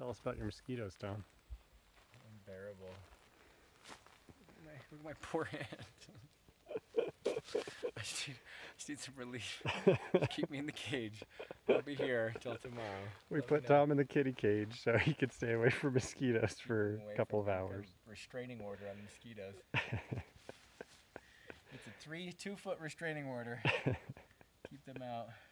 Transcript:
Tell us about your mosquitoes, Tom. Unbearable. Look at my poor hand. I just need some relief. Keep me in the cage. I'll be here till tomorrow. We put Tom in the kitty cage so he could stay away from mosquitoes for a couple of hours. Restraining order on the mosquitoes. It's a 2-foot restraining order. Keep them out.